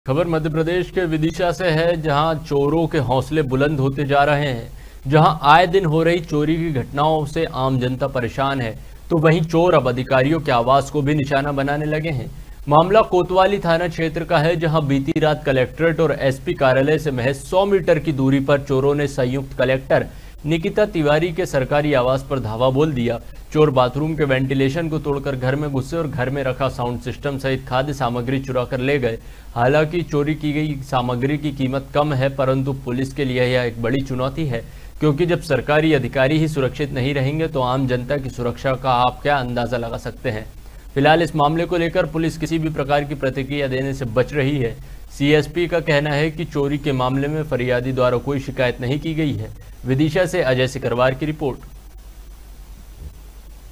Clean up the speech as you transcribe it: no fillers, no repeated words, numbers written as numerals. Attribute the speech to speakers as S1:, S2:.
S1: खबर मध्य प्रदेश के विदिशा से है, जहां चोरों के हौसले बुलंद होते जा रहे हैं। जहां आए दिन हो रही चोरी की घटनाओं से आम जनता परेशान है, तो वहीं चोर अब अधिकारियों के आवास को भी निशाना बनाने लगे हैं। मामला कोतवाली थाना क्षेत्र का है, जहां बीती रात कलेक्ट्रेट और एसपी कार्यालय से महज 100 मीटर की दूरी पर चोरों ने संयुक्त कलेक्टर निकिता तिवारी के सरकारी आवास पर धावा बोल दिया। चोर बाथरूम के वेंटिलेशन को तोड़कर घर में घुसे और घर में रखा साउंड सिस्टम सहित खाद्य सामग्री चुरा कर ले गए। हालांकि चोरी की गई सामग्री की कीमत कम है, परंतु पुलिस के लिए यह एक बड़ी चुनौती है, क्योंकि जब सरकारी अधिकारी ही सुरक्षित नहीं रहेंगे तो आम जनता की सुरक्षा का आप क्या अंदाजा लगा सकते हैं। फिलहाल इस मामले को लेकर पुलिस किसी भी प्रकार की प्रतिक्रिया देने से बच रही है। सीएसपी का कहना है कि चोरी के मामले में फरियादी द्वारा कोई शिकायत नहीं की गई है। विदिशा से अजय सिकरवार की रिपोर्ट।